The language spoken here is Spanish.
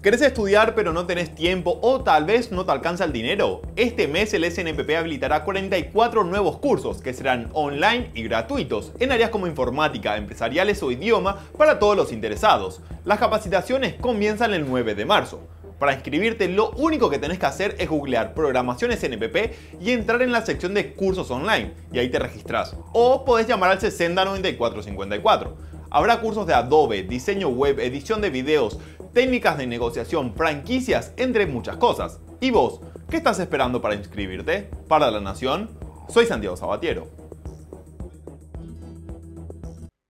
¿Querés estudiar pero no tenés tiempo o tal vez no te alcanza el dinero? Este mes el SNPP habilitará 44 nuevos cursos que serán online y gratuitos en áreas como informática, empresariales o idioma para todos los interesados. Las capacitaciones comienzan el 9 de marzo. Para inscribirte lo único que tenés que hacer es googlear programación SNPP y entrar en la sección de cursos online y ahí te registrás. O podés llamar al 60 94 54. Habrá cursos de Adobe, diseño web, edición de videos, técnicas de negociación, franquicias, entre muchas cosas. ¿Y vos? ¿Qué estás esperando para inscribirte? Para La Nación, soy Santiago Sabatiero.